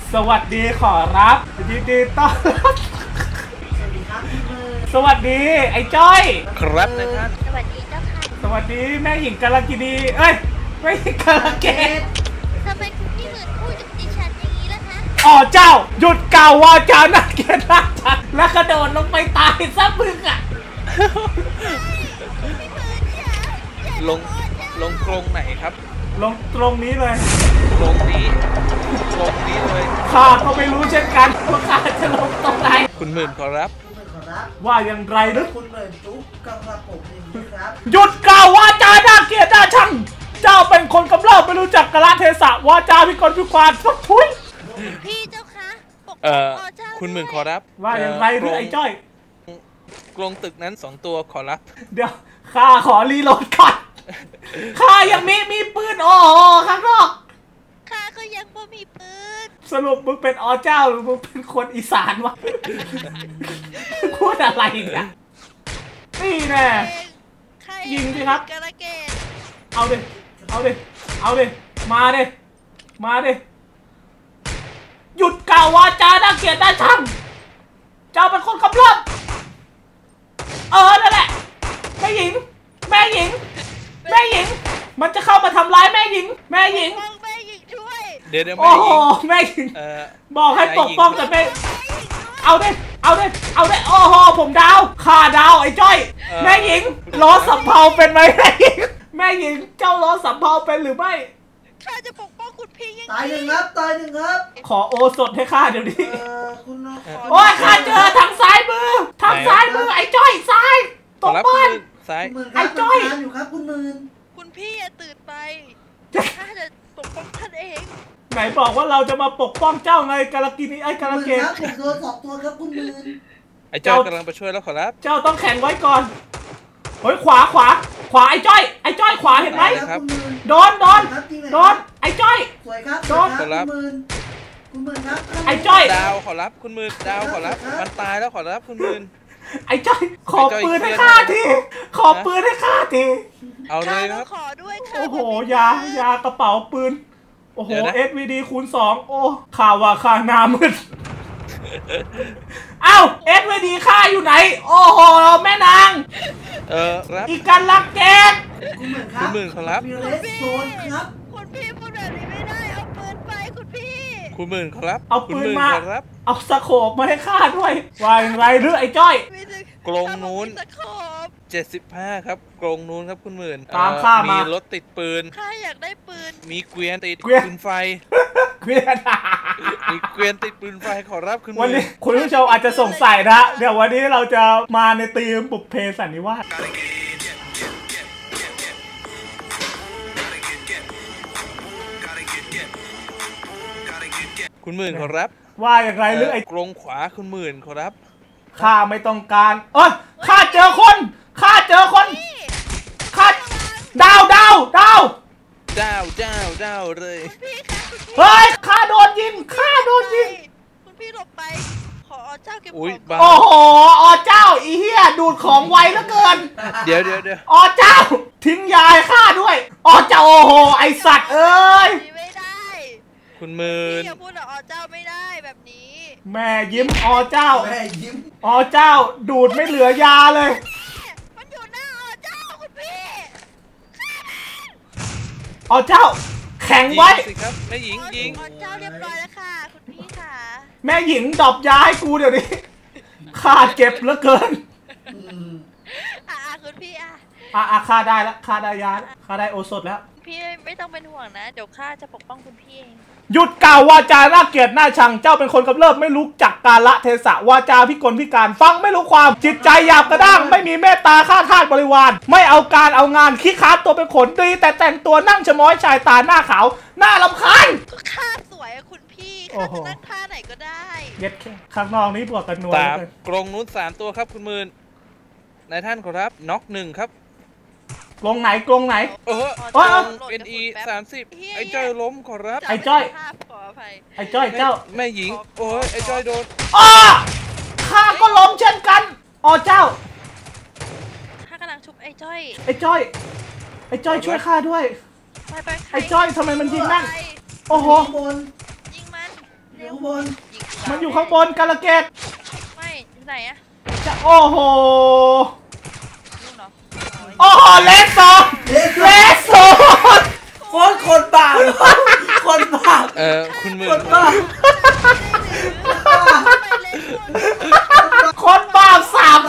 สวัสดีขอรับยินดีต้อนรับสวัสดีไอ้จ้อยครับนะครับสวัสดีเจ้าค่ะสวัสดีแม่หญิงกาลกินีเอ้ยแม่หญิงกาลเกตทำไมคุณพี่เหมือนพูดกับดิฉันอย่างนี้ล่ะคะอ๋อเจ้าหยุดกล่าววาจาน่าเกลียดน่าชังแล้วกระโดดลงไปตายซะมึงอ่ะลงกรงไหนครับลงตรงนี้เลยกรงนี้เลยข้าก็ไม่รู้เช่นกันว่าข้าจะลงตรงไหนคุณหมื่นขอรับว่าอย่างไรนึกคุณหมื่นจุ๊บกำลังผมอย่างนี้ครับหยุดกล่าววาจาน่าเกลียดน่าชังเจ้าเป็นคนกำเริบไม่รู้จักกาลเทศะวาจาพิกลพิการสักทุยพี่เจ้าคะคุณหมื่นขอรับว่าอย่างไรนึกไอ้จ้อยกรงตึกนั้น2ตัวขอรับเดี๋ยวข้าขอรีโหลดก่อนข้ายังมีปืนอ๋อข้างนอกข้าก็ยังไม่มีปืนสรุปมึงเป็นอ๋อเจ้าหรือมึงเป็นคนอีสานวะพูดอะไรเนี่ยนี่แน่ยิงสิครับเอาดิมาดิหยุดกล่าววาจาน่าเกลียดน่าชังเจ้าเป็นคนกำเริบนั่นแหละแม่หญิงมันจะเข้ามาทำร้ายแม่หญิงช่วยเดี๋ยวโอ้โหแม่หญิงบอกให้ปกป้องแต่ไม่เอาดิโอ้โหผมดาวข่าดาวไอ้จ้อยแม่หญิงล้อสำเภาเป็นไหมแม่หญิงเจ้าล้อสำเภาเป็นหรือไม่ข้าจะปกป้องคุณพี่ยังไงตายหนึ่งครับขอโอสถให้ข้าเดี๋ยวนี้คุณโอ้ยข้าเจอทางซ้ายมือไอ้จ้อยซ้ายตกบ้านไอ้จ้อยอยู่ครับคุณหมื่นคุณพี่อย่าตื่นไปข้าจะปกป้องท่านเองไหนบอกว่าเราจะมาปกป้องเจ้าไงกาลกินีไอ้กาลเกตผมโดน2 ตัวครับคุณหมื่นไอ้จ้อยกำลังไปช่วยแล้วขอรับเจ้าต้องแข็งไว้ก่อนเฮ้ยขวาไอ้จ้อยขวาเห็นไหมโดนไอ้จ้อยสวยครับโดนคุณหมื่นครับไอ้จ้อยดาวขอรับคุณหมื่นดาวขอรับมันตายแล้วขอรับคุณหมื่นไอ้จ้อยขอปืนให้ข้าทีเอาเลยครับขอด้วยค่ะโอ้โหยากระเป๋าปืนโอ้โห SVD คูณ 2โอ้ข่าวว่าข้าหน้ามืดเอ้า SVD ข้าอยู่ไหนโอ้โหแม่นางรับอีกันลักแกนคุณหมื่นขอรับคุณพี่พูดแบบนี้ไม่ได้เอาปืนไปคุณพี่คุณหมื่นขอรับเอาปืนมาเอาสโคปมาให้ข้าด้วยว่าอย่างไรหรือไอ้จ้อยกรงนู้น75ครับกรงนู้นครับคุณหมื่นตามข้ามีรถติดปืนข้าอยากได้ปืนมีเกวียนติดปืนไฟมีเกวียนติดปืนไฟขอรับคุณวันนี้คุณผู้ชมอาจจะสงสัยนะเดี๋ยววันนี้เราจะมาในธีมบุพเพสันนิวาสคุณหมื่นขอรับว่าอย่างไรหรือไอ้กรงขวาคุณหมื่นขอรับข้าไม่ต้องการข้าเจอคนข้าดาวเลยเฮ้ยข้าโดนยิงคุณพี่หลบไปขอเจ้าเก็บของโอ้โหเจ้าอีเหี้ยดูดของไวเหลือเกินเดี๋ยวเจ้าทิ้งยายข้าด้วยเจ้าโอ้โหไอสัตว์เอ้ยไม่ได้คุณหมื่นอย่าพูดเจ้าไม่ได้แบบนี้แม่ยิ้มเจ้าเจ้าดูดไม่เหลือยาเลยมันอยู่หน้าเจ้าคุณพี่เจ้าแข็งไว้สิครับแม่หญิงยิงเจ้าเรียบร้อยแล้วค่ะคุณพี่ค่ะแม่หญิงดรอปยาให้กูเดี๋ยวนี้ข้าเจ็บเหลือเกินคุณพี่ข้าได้แล้วข้าได้ยาข้าได้โอสถแล้วพี่ไม่ต้องเป็นห่วงนะเดี๋ยวข้าจะปกป้องคุณพี่เองหยุดกล่าววาจาน่าเกลียดน่าชังเจ้าเป็นคนกำเริบไม่รู้จักกาลเทศะวาจาพิกลพิการฟังไม่รู้ความจิตใจหยาบกระด้างไม่มีเมตตาฆ่าทาสบริวารไม่เอาการเอางานขี้ค้าตัวเป็นขนดีแต่แต่งตัวนั่งชะม้อยชายตาหน้าขาวหน้ารำคาญก็ข้าสวยคุณพี่ข้าจะนั่งท่าไหนก็ได้เย็ดแค่ข้างนอกนี้บวกกันนัวกรงนู้น3 ตัวครับคุณหมื่นนายท่านขอรับน็อก1ครับกรงไหนเป็น30ไอ้จ้อยล้มขอรับไอ้จ้อยเจ้าแม่หญิงไอ้จ้อยโดนข้าก็ล้มเช่นกันเจ้าข้ากำลังชุบไอ้จ้อยช่วยข้าด้วยไอ้จ้อยทำไมมันยิงแม่นโอ้โหยิงมันอยู่ข้างบนมันอยู่ข้างบนกาลเกตไม่อยู่ไหนอะจะโอ้โหนู่นเหรอโอ้โหเลสโซนเลสโซนโคตรคนบาปคนบาปคุณหมื่คน นบาปไปเลยคนบาป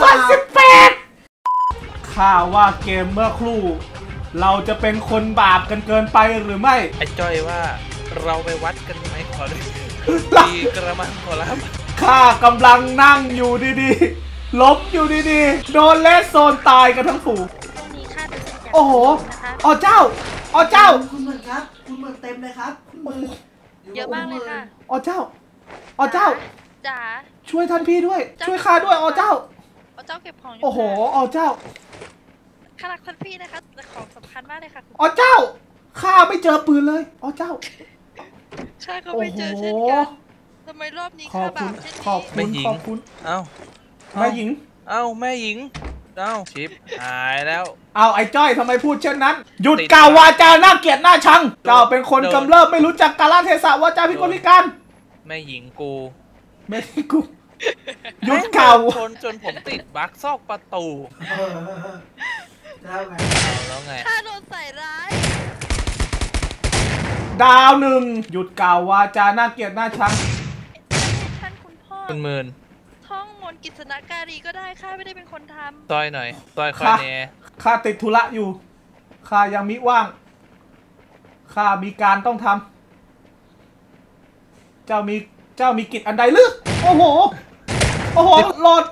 3018ข่าวว่าเกมเมื่อครู่ เราจะเป็นคนบาปกันเกินไปหรือไม่ไอ้จ้อยว่าเราไปวัดกันไหมขอเลยดีกระมังขอรับข้ากำลังนั่งอยู่ดีๆล้มอยู่ดีๆโดนเลสโซนตายกันทั้งฝูงตรงนี้ค่าเป็นสัญญาณโอ้โหนะคะอ๋อเจ้าอ๋อเจ้าคุณหมื่นครับคุณหมื่นเต็มเลยครับคุณหมื่นเยอะมากเลยค่ะอ๋อเจ้าอ๋อเจ้าจ๋าช่วยท่านพี่ด้วย ช่วยข้าด้วยอ๋อเจ้าเอาเจ้าเก็บของอยู่โอ้โหค่ะอ๋อเจ้าข้ารักท่านพี่นะคะแต่ของสำคัญมากเลยค่ะคุณอ๋อเจ้าข้าไม่เจอปืนเลยอ๋อเจ้าข้าก็โอ้ไม่โหเจอเช่นกันทำไมรอบนี้ขอข้าบบาคุปณเช่นขอบนี้คุณขอบคุณเอ้าแม่หญิงเอ้าแม่หญิงเอ้าชิปหายแล้วเอาไอ้จ้อยทำไมพูดเช่นนั้น หยุดกล่าววาจาน่าเกลียดน่าชังเจ้าเป็นคนกำเริบไม่รู้จักกาลเทศะวาจาพิกลพิการแม่หญิงกูไม่ใช่กูหยุดกล่าวชนจนผมติดบั๊กซอกประตูแล้วไงเอาแล้วไงข้าโดนใส่ร้ายดาวหนึ่งหยุดกล่าววาจาน่าเกลียดน่าชังท่านคุณพ่อคุณหมื่นท่องมนต์กิษณการีก็ได้ข้าไม่ได้เป็นคนทซอยหน่อยซอยคอยค่ะแน่ข้าติดธุระอยู่ข้ายังมิว่างข้ามีการต้องทำเจ้ามีกิจอันใดหรือโอ้โหโอ้โหโหลด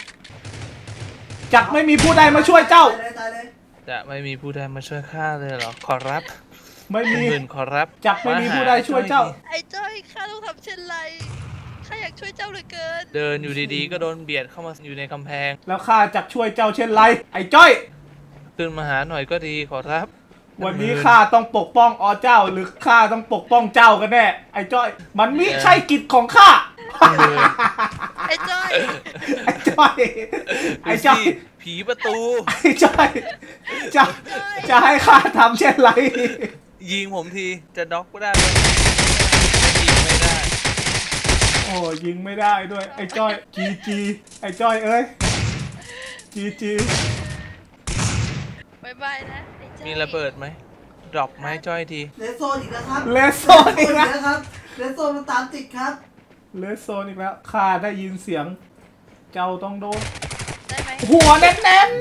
จักไม่มีผู้ใดมาช่วยเจ้าตายเลยจะไม่มีผู้ใดมาช่วยข้าเลยเหรอขอรับไม่คุณมีหมื่นขอรับจักไม่มีผู้ใดช่วยเจ้าำไอ้จ้อยข้าต้องทำเช่นไรข้าอยากช่วยเจ้าเหลือเกินเดินอยู่ดีๆ ก็โดนเบียดเข้ามาอยู่ในกำแพงแล้วข้าจักช่วยเจ้าเช่นไร ไอ้จ้อยขึ้นมาหาหน่อยก็ดีขอรับวันนี้ข้าต้องปกป้องอ๋อเจ้าหรือข้าต้องปกป้องเจ้ากันแน่ไอ้จ้อย มันมิใช่กิจของข้าคุณหมื่นไอ้จ้อยไอ้จ้อยไอ้จ้อยดูสิผีประตูไอ้จ้อยจะให้ข้าทำเช่นไรยิงผมทีจะด็อกก็ได้ไหมยิงไม่ได้โอ้ยิงไม่ได้ด้วยไอ้จ้อยจีไอ้จ้อยเอ้ยจีบายบายนะไอ้จ้อยมีระเบิดไหมดรอปไม้จ้อยทีเลสโซนอีกแล้วครับเลสโซนอีกแล้วครับเลสโซนมันตามติดครับเลสโซนอีกแล้วข้าได้ยินเสียง เจ้าต้องโดนได้ไหมหัวแน่น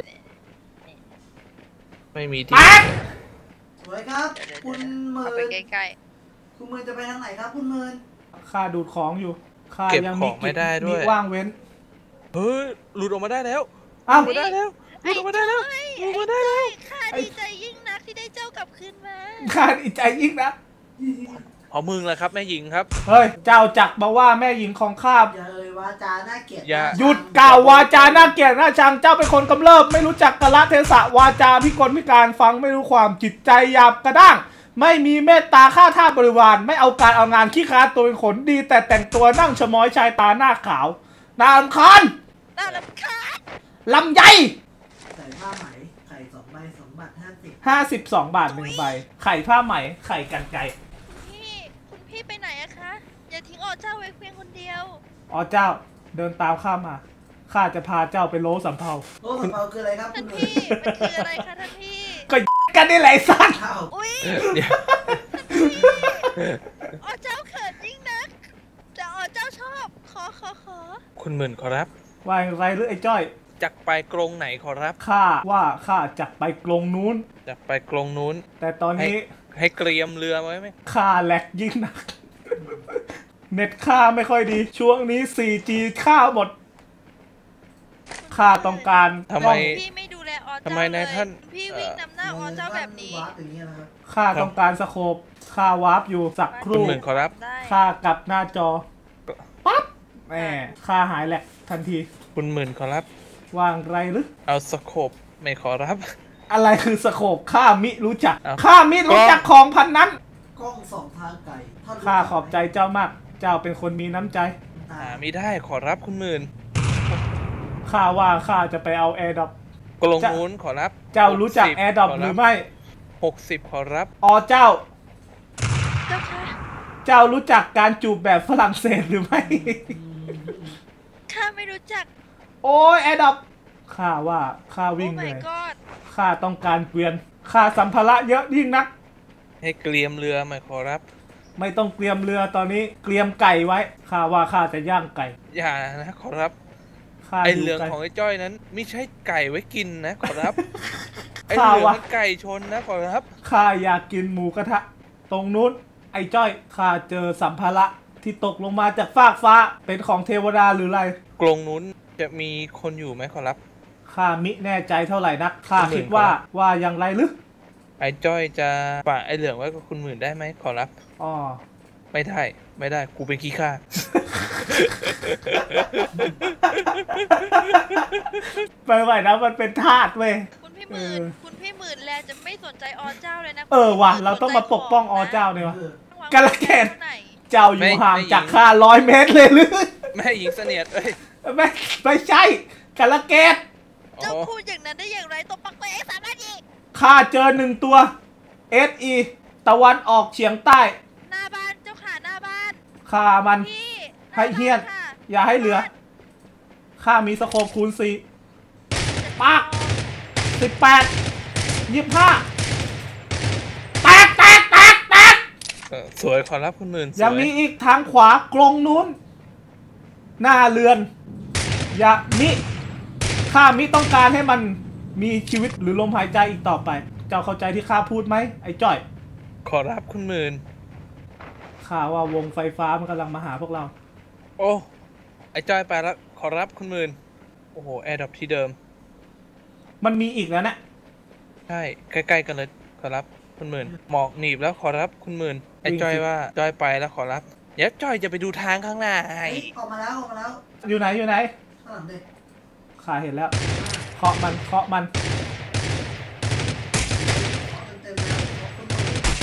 ไม่มีๆที่ปังสวยครับ คุณหมื่เอาไปนใกล้คุณหมื่นจะไปทางไหนครับคุณหมื่นข้าดูดของอยู่ข้าเก็บยังขมีองไม่ได้ด้วยว่างเว้นเฮ้ยหลุดออกมาได้แล้วอ้าวหลุดออกมาได้แล้วหลุดออกมาได้แล้วหลุดออกมาได้แล้วๆข้าดีใจยิ่งนักที่ได้เจ้ากลับคืนมาข้าดีใจยิ่งนะพอมึงแหละครับแม่หญิงครับเฮ้ยเจ้าจักมาว่าแม่หญิงของข้าอย่าเอ่ยวาจาน่าเกลียดอย่าหยุดกล่าววาจาน่าเกลียดน่าชังเจ้าเป็นคนกำเริบไม่รู้จักกาลเทศะวาจาพิกลพิการฟังไม่รู้ความจิตใจหยาบกระด้าง ไม่มีเมตตาฆ่าทาสบริวารไม่เอาการเอางานขี้ค้าตัวเป็นขนดีแต่แต่งตัวนั่งชะม้อยชายตาหน้าขาวน่ารำคาญน่ารำคาญลำไยใส่ผ้าไหมไข่2 ใบ2 บาท 52 บาท1ใบไข่ผ้าไหมไข่กันไก่คุณพี่ไปไหนอะคะ อย่าทิ้งอ๋อเจ้าไว้เพียงคนเดียวอ๋อเจ้าเดินตามข้ามาข้าจะพาเจ้าไปโลสำเภาโอ้สัมเภาคืออะไรครับคุท่าณนหมื่นพี่มันคืออะไรคะท่านพี่ก็กันนี่แหละไอ้สัสอ้าวอุ้ยเดี๋ยวอ๋อเจ้าเขินยิ่งนักแต่อ๋อเจ้าชอบ ขอคุณหมื่นขอรับว่าอย่างไรหรือไอ้จ้อยจักไปกรงไหนขอรับข้าว่าข้าจะไปกรงนู้นจักไปกรงนู้นแต่ตอนนี้ให้เกรียมเรือไว้ไหมข้าแหลกยิ่งหนัก เน็ตข้าไม่ค่อยดี ช่วงนี้ 4G ข้าหมดข้าต้องการทำไมพี่ไม่ดูแลอ๋อเจ้าทำไมนายท่านเลยพี่วิ่งนำหน้าอ๋อเจ้าแบบนี้วาร์ปอย่างเงี้ยนะครับข้าต้องการสโคปข้าวาร์ปอยู่สักคคุณรู่หมื่นขอรับได้ข้ากลับหน้าจอปั๊บแหมข้าหายแหลกทันทีคุณหมื่นขอรับว่างไรหรือเอาสโคปไม่ขอรับอะไรคือสโคปข้ามิรู้จักเอ้าข้ามิรู้จักของพันนั้นกล้อง2 ทางไกลท่นรู้ข้าขอบใจเจ้ามาก เจ้าเป็นคนมีน้ำใจตาหาไม่ได้ขอรับคุณหมื่นข้าว่าข้าจะไปเอาแอร์ดรอปกรงนู้นขอรับเจ้ารู้จัก 60 แอร์ดรอปหรือไม่ 60ขอรับอ๋อเจ้าเจ้าค่ะเจ้ารู้จักการจูบแบบฝรั่งเศสหรือไม่ข้าไม่รู้จักโอ้ยแอดดับข้าว่าข้าโอ้วิ่งเห my นื่อย god ข้าต้องการเกวียนข้าสัมภาระเยอะยิ่งนักให้เกรียมเรือไหมขอรับไม่ต้องเตรียมเรือตอนนี้เตรียมไก่ไว้ข้าว่าข้าจะย่างไก่อย่านะขอรับข้าไอดูเหลืองไก่ของไอ้จ้อยนั้นไม่ใช่ไก่ไว้กินนะขอรับ ไอข้าเหลืองวะมันไก่ชนนะขอรับข้าอยากกินหมูกระทะ ตรงนู้นไอ้จ้อยข้าเจอสัมภาระที่ตกลงมาจากฟากฟ้าเป็นของเทวดาหรือไรกรงนู้นจะมีคนอยู่ไหมขอรับข้ามิแน่ใจเท่าไหร่นักข้าคนอื่นคิดว่าครับว่าอย่างไรหรือไอ้จ้อยจะฝากไอ้เหลืองไว้กับคุณหมื่นได้ไหมขอรับอ๋อไม่ได้ไม่ได้กูเป็นขี้ข้าไม่ไหวนะมันเป็นทาสเว้ยคุณพี่หมื่น คุณพี่หมื่นแลจะไม่สนใจอเจ้าเลยนะว่ะเราต้องมาปกป้องอเจ้าเนี่ยวะเออกาลเกตไหนเจ้าอยู่ห่างไม่จากข้า100 เมตรเลยหรือแม่หญิงเสนียดเอ้ยไม่ใช่กาลเกตอ๋เจ้าอพูดอย่างนั้นได้อย่างไรตบปักตัวเอง3 นาทีข้าเจอ1 ตัว SE ตะวันออกเฉียงใต้หน้าบ้านเจ้าขาหน้าบ้านข้ามันพี่ให้เฮี้ยนค่ะอย่าให้เหลือ ข้ามีสโคปคูณ4 ปาก 18 25 แตกสวยขอรับคุณหมื่นสวยยังมีอีกทางขวากรงนู้น หน้าเรือน อย่ามิข้ามิต้องการให้มันมีชีวิตหรือลมหายใจอีกต่อไป เจ้าเข้าใจที่ข้าพูดไหมไอ้จ้อยขอรับคุณหมื่นข้าว่าวงไฟฟ้ามันกำลังมาหาพวกเราโอ้ไอ้จ้อยไปแล้วขอรับคุณหมื่นโอ้โหแอร์ดรอปที่เดิมมันมีอีกแล้วนะใช่ใกล้ๆกันเลยขอรับคุณหมื่นหมอกหนีบแล้วขอรับคุณหมื่นไอ้จ้อยว่าจ้อยไปแล้วขอรับเดี๋ยวจ้อยจะไปดูทางข้างหน้าให้เฮ้ยออกมาแล้วออกมาแล้วอยู่ไหนอยู่ไหนข้างหลังเลยข้าเห็นแล้ว เคาะมันเคาะมันเต็มๆเลยขอบคุณมาก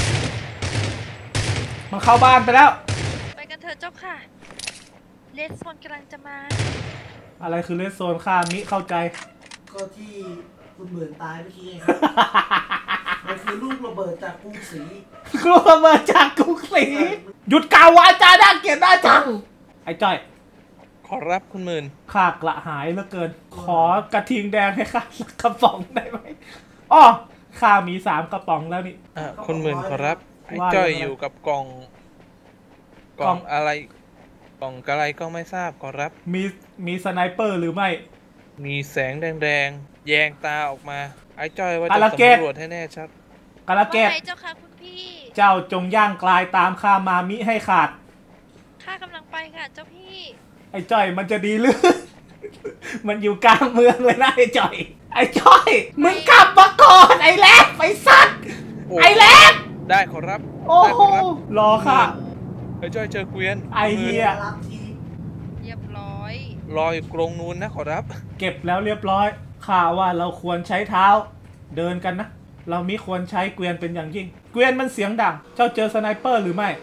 มันเข้าบ้านไปแล้วไปกันเถอะเจ้าค่ะ เลสโซนกำลังจะมาอะไรคือเลสโซนข้ามิเข้าใจก็ที่คุณหมื่นตายเมื่อกี้เองมันคือลูกระเบิดจากกรุงศรีกลัวมาจากกรุงศรีหยุดกล่าววาจาน่าเกลียดน่าจัง ไอ้จ้อยขอรับคุณหมื่นข้ากระหายเหลือเกิน ขอกระทิงแดงให้ข้าสักกระป๋องได้ไหมอ้อข้ามี3 กระป๋องแล้วนี่คุณหมื่นขอรับไอ้ว่าจ้อยยังไงอยู่กับกล่องกล่องอะไรกล่องอะไรก็ไม่ทราบขอรับมีสไนเปอร์หรือไม่มีแสงแดงๆแยงตาออกมาไอ้จ้อยว่ากาจะลเกตสำรวจให้แน่ชัดกระเกว่าตไงเจ้าค่ะคุณพี่เจ้าจงย่างกลายตามข้ามามิให้ขาดข้ากำลังไปค่ะเจ้าพี่ไอ้จ้อยมันจะดีหรือ มันอยู่กลางเมืองเลยนะไอ้จ้อย ไอ้จ้อย มึงกลับมาก่อนไอ้แลบไอ้สัตว์โอ้ไอ้แลบได้ขอรับโอ้ได้โหขอรับรอค่ะไอ้จ้อยเจอเกวียนไอ้เหี้ยรับทีเรียบร้อยรออยู่กรงนู้นนะขอรับเก็บแล้วเรียบร้อยข้าว่าเราควรใช้เท้า เดินกันนะ เรามิควรใช้เกวียนเป็นอย่างยิ่ง เกวียนมันเสียงดัง เจ้าเจอสไนเปอร์หรือไม่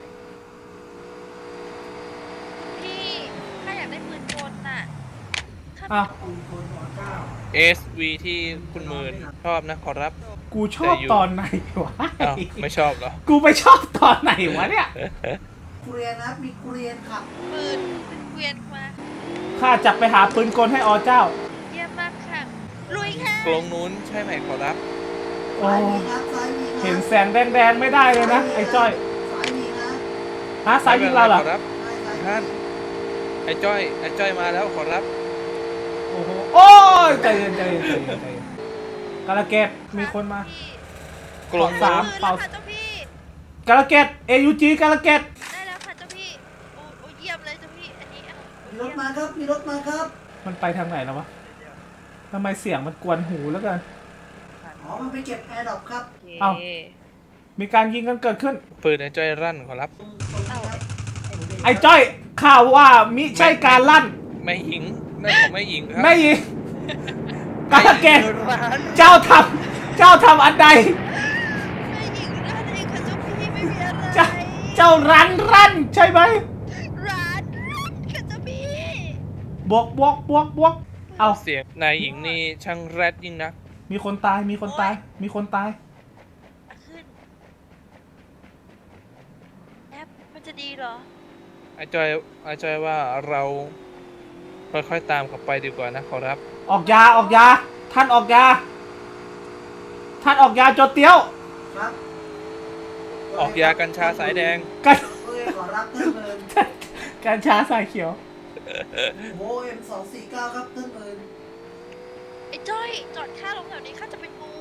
พี่ข้าอยากได้ปืนกลน่ะข้าอ้าวคุณคนหัวเก้า SV ที่คุณหมื่นชอบนะขอรับกูชอบตอนไหนวะอ้าวไม่ชอบเหรอกูไปชอบตอนไหนวะเนี่ยเกรียนนะครับมีเกรียนขับปืนเป็นเกวียนมาข้าจะไปหาปืนกลให้อเจ้าเยี่ยมมากค่ะ ลุยค่ะกรงนู้นใช่ไหมขอรับโอ้ซ้ายมีครับซ้ายมีครับเห็นแสงแดงๆไม่ได้เลยนะ ไอ้จ้อยซ้ายมีนะฮะซ้ายยิงเราเหรอขอรับซ้ายท่านไอ้จ้อยมาแล้วขอรับโอ้โห โอ้ยใจเย็นใจเย็นใจเย็นใจเย็นกาลเกตมีคนมาพี่กรงสานู้มนปืนแล้วค่ะเจ้าพี่กาลเกต AUG กาลเกตได้แล้วค่ะเจ้าพี่ โอ้เยี่ยมเลยเจ้าพี่ อันนี้อ่ะมีรถมาครับมีรถมาครับมันไปทางไหนแล้ววะทำไมเสียงมันกวนหูแล้วกันอ๋อมันไปเก็บแอร์ดรอปครับเอ้า มีการยิงกันเกิดขึ้นปืนไอ้จ้อยรั่นขอรับตรงนี้ครับไอ้จ้อยข่าวว่ามิใช่การลั่นไม่หญิงนั่นของไม่หญิงครัไม่ยิงกาลเกตร้านเจ้าทำอันใดไม่หญิงร้านเองค่ะเจ้าพี่ไม่มีอะไรเจ้ารั้นใช่ไหมร้านค่ะเจ้าพี่บวก เอาเสียงนายหญิงนี่ช่างแรดยิ่งนักมีคนตาย มีคนตาย มีคนตายขึ้นแอปมันจะดีเหรอเหรอไอ้จอยว่าเราค่อยๆตามกลับไปดีกว่านะขอรับออกยาออกยาท่านออกยาท่านออกยาโจเตี้ยวครับออกยากัญชาสายแดงกันโอเคขอรับท่านเมินกัญชาสายเขียวโอ้ M249 ครับท่านเมินไอ้จ้อยจอดข้าลงแถวนี้ข้าจะเป็นงู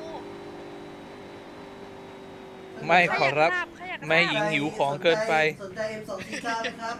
ไม่ ขอรับข้าอยากแม่หญิงหิวของเกินไปสนใจ M249 ไหมครับ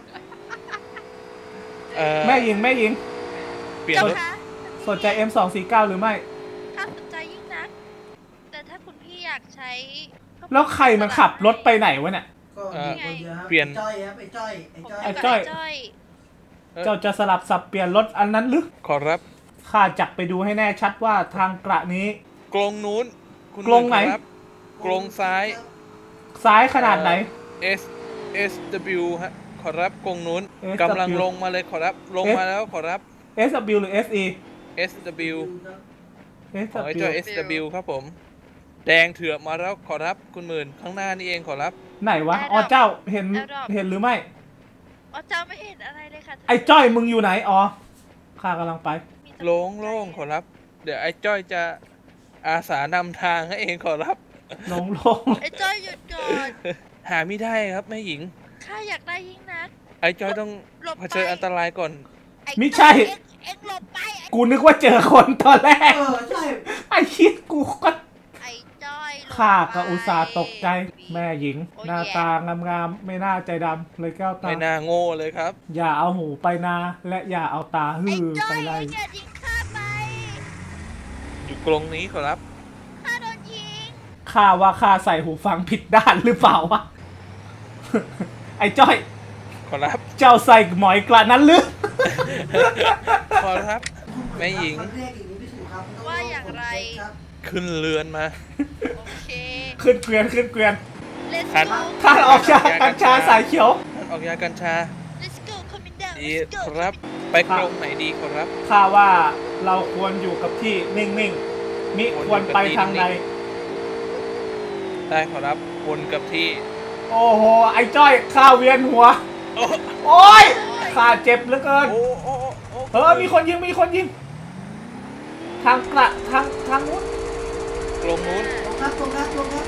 แม่หญิงเปลี่ยนเจ้ารถคะสนใจ M249 หรือไม่ข้าสนใจยิ่งนัก แต่ถ้าคุณพี่อยากใช้แล้วใครมันขับรถไปไหนวะเนี่ยก็มีคนเดียวครับเปลี่ยนไอ้จ้อยครับไอ้จ้อยผมไอ้ยู่กับจ้อยจ้อยเจ้าจะสลับสับเปลี่ยนรถอันนั้นหรือขอรับข้าจักไปดูให้แน่ชัดว่าทางกระนี้กรงนู้นคุณกรงไหนขอรับกรงซ้ายซ้ายขนาดไหน S S W ฮะขอรับกรงนู้น SW กำลังลงมาเลยขอรับลงมาแล้วขอรับ SW หรือ SE S W ของไอ้ SW จอย S W ครับผม แดงเถือกมาแล้วขอรับคุณหมื่นข้างหน้านี่เองขอรับไหนวะอ๋อเจ้าเห็นหรือไม่อ๋อเจ้าไม่เห็นอะไรเลยค่ะไอ้จ้อยมึงอยู่ไหนอ๋อข้ากำลังไปมีแต่โล่งๆขอรับ เดี๋ยวไอ้จ้อยจะอาสานำทางให้เองขอรับลงไอ้จ้อยหยุดก่อนหาไม่ได้ครับแม่หญิงข้าอยากได้ยิ่งนักไอ้จ้อยต้องหลบไปเผชิญอันตรายก่อนอ้ไม่ใช่เอ็งหลบไปไอ้กูนึกว่าเจอคนตอนแรกใช่ไอ้คิดกูก็ไอ้จ้อยหลบไปข้าก็อุตส่าห์ตกใจ แม่หญิงโอ้ยหน้าตางามๆไม่น่าใจดำเลยแก้วตาไม่น่าโง่เลยครับอย่าเอาหูไปนาและอย่าเอาตาหืไอ้อจ้อไปยไล่เอ็งอย่ายิงข้าไปอยู่กรงนี้ขอรับข้าโดนยิงข้าว่าข้าใส่หูฟังผิดด้านหรือเปล่าวะ ไอ้จ้อยขอรับเจ้าใส่หมอยกระนั้นหรือขอรับ แม่หญิงมันเรียกอย่างนี้ไม่ถูกครับมันต้องว่าอย่างไรครับขึ้นเรือนมาโอเคขึ้นเกวียนขึ้นเกวียน let's คัน go ท่านออกจากกัญชาสายเขียวท่านออกยากัญชา let's go coming down ดี let's go ครับ ไปกรงไหนดีขอรับข้าว่าเราควรอยู่กับที่นิ่งๆมิควรไปทางใดได้ขอรับวนกับที่โอ้โห ไอ้จ้อยข้าเวียนหัวโอ้โอ้ยข้าเจ็บเหลือเกินโอ้โอ้โอ้มีคนยิง มีคนยิง ทางกระทางนู้นกรงนู้นลงครับลงครับลงครับ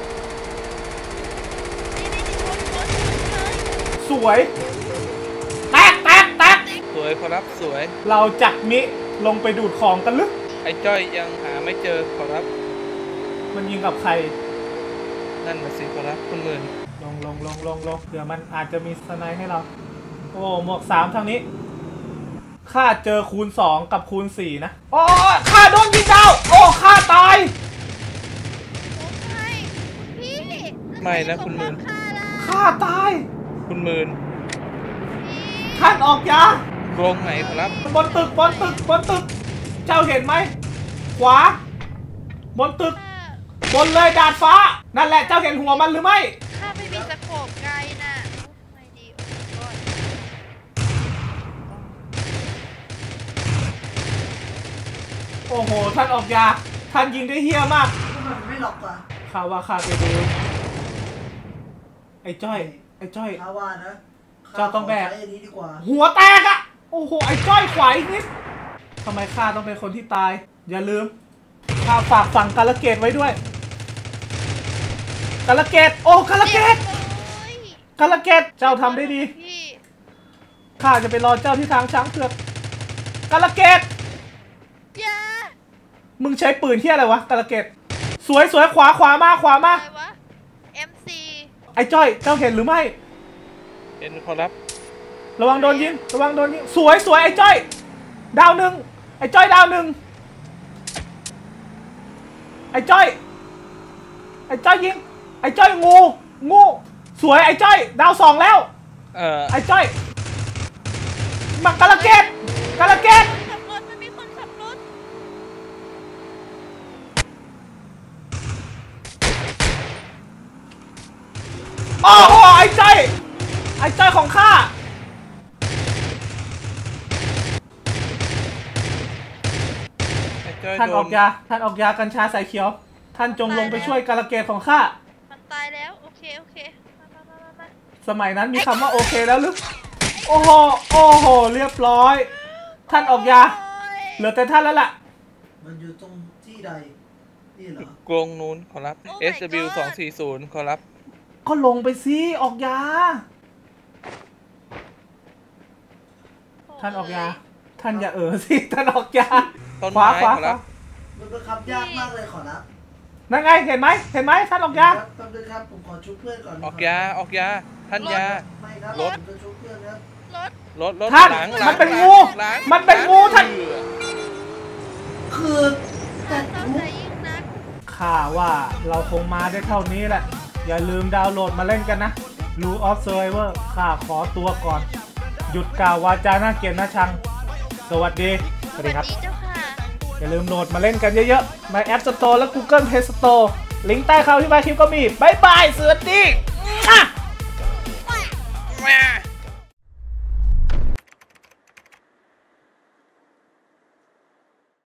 นี่รถเลยสวย แตกสวยขอรับสวยเราจักมิลงไปดูดของกันลึกไอ้จ้อยยังหาไม่เจอขอรับมันยิงกับใครนั่นน่ะสิขอรับคุณหมื่นลงเผื่อมันอาจจะมีสไนให้เรา โอ้หมวก3ทางนี้ ข้าเจอคูณ2กับคูณ4นะ โอ้ข้าโดนยิงดาว โอ้ข้าตายโอ้ไม่พี่ไม่นะคุณหมื่นข้าละข้าตายคุณหมื่นพี่ท่านออกยากรงไหนขอรับบนตึก เจ้าเห็นไหม ขวา บนตึก บนเลยดาดฟ้า นั่นแหละ เจ้าเห็นหัวมันหรือไม่ข้าไม่มีสโคปไกลน่ะไม่ดีโอ้ยโอ้โห ท่านออกยา ท่านยิงได้เฮี้ยมากทำไมมันไม่ล็อกอ่ะข้าว่าข้าไปดู ไอ้จ้อยข้าว่านะเจ้าต้องแบกใช้อันนี้ดีกว่าหัวแตกอะโอ้โห ไอ้จ้อยขวาอีกนิดทำไมข้าต้องเป็นคนที่ตาย อย่าลืม ข้าฝากฝังกาลเกตไว้ด้วย กาลเกต โอ้ กาลเกตโอ้ยกาลเกต เจ้าทำได้ดีพี่ข้าจะไปรอเจ้าที่ทางช้างเผือกกาลเกตอย่ามึงใช้ปืนที่อะไรวะกาลเกต สวยขวามาอะไรวะ MC ไอ้จ้อย เจ้าเห็นหรือไม่เห็นขอรับระวังโดนยิง สวยไอ้จ้อย ดาวหนึ่ง ไอ้จ้อยดาวหนึ่ง ไอ้จ้อยยิง ไอ้จ้อยงู สวยไอ้จ้อย ดาว2แล้ว ไอ้จ้อยมากาลเกตขับรถมันมีคนขับรถโอ้โห ไอ้จ้อยของข้าไอ้จ้อยท่านโดออน กยากัญชาสายเขียว ท่านจงลงไปช่วยกาลเกตของข้ามันตายแล้ว โอเค มาขสมัยนั้นมีคำว่าโอเคแล้วหรือโอ้โหเรียบร้อย ท่านออกยาเหลือแต่ท่านแล้วล่ะมันอยู่ตรงที่ใดนี่เหรอกรงนู้นขอรับ SW 240ขอรับก็ลงไปสิออกยา ท่านออกยา ท่านอย่าสิท่านออกยาต้นขวาไม้ขวาขอรับมันเป็นคำยากมากเลยขอรับนั่นไงเห็นไหมท่านออกยาแป๊บนึงครับผมขอชุบเพื่อนก่อนออกยาท่านยาไม่ครับรถผมจะชุบเพื่อนครับรถท่านหลังมันเป็นงูหลังมันเป็นงูท่านคือแต่เศร้าทุใจกยิ่งนักข้าว่าเราคงมาได้เท่านี้แหละ อย่าลืมดาวน์โหลดมาเล่นกันนะ Rule of Survivor ข้าขอตัวก่อน หยุดกล่าววาจาน่าเกลียดน่าชัง สวัสดีครับเจ้าค่ะอย่าลืมโหลดมาเล่นกันเยอะๆใน App Store และ Google Play Store ลิงก์ใต้ข่าวที่มาคลิปก็มี บ๊ายบาย สวัสดี